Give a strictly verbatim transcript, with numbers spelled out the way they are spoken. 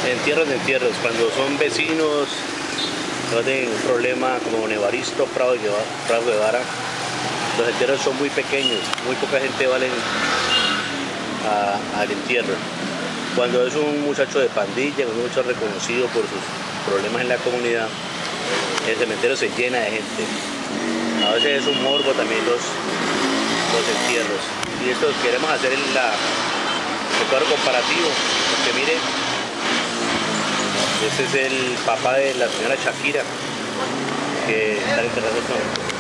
Entierros de entierros, cuando son vecinos, no tienen un problema como Nevaristo, Prado de Guevara, Prado de Guevara, los entierros son muy pequeños, muy poca gente va al, a, al entierro. Cuando es un muchacho de pandilla, un muchacho reconocido por sus problemas en la comunidad, el cementerio se llena de gente. A veces es un morbo también los, los entierros. Y esto queremos hacer en la, el cuadro comparativo, porque mire, este es el papá de la señora Shakira, que está enterrado con